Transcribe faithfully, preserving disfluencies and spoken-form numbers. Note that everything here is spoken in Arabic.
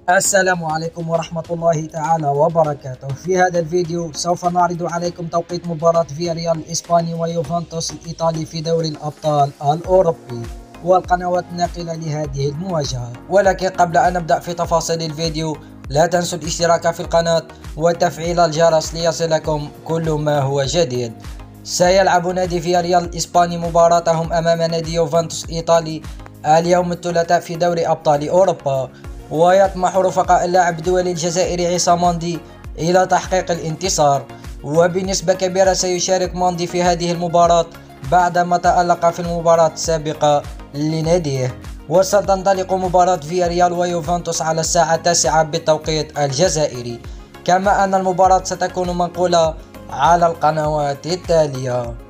السلام عليكم ورحمة الله تعالى وبركاته. في هذا الفيديو سوف نعرض عليكم توقيت مباراة فياريال الإسباني ويوفنتوس الإيطالي في دوري الأبطال الأوروبي والقنوات الناقلة لهذه المواجهة. ولكن قبل أن نبدأ في تفاصيل الفيديو لا تنسوا الاشتراك في القناة وتفعيل الجرس ليصلكم كل ما هو جديد. سيلعب نادي فياريال الإسباني مباراتهم أمام نادي يوفنتوس الإيطالي اليوم الثلاثاء في دوري أبطال أوروبا، ويطمح رفقاء اللاعب الدولي الجزائري عصام ماندي إلى تحقيق الانتصار، وبنسبة كبيرة سيشارك ماندي في هذه المباراة بعدما تألق في المباراة السابقة لناديه. وستنطلق مباراة فياريال ويوفنتوس على الساعة التاسعة بالتوقيت الجزائري، كما أن المباراة ستكون منقولة على القنوات التالية.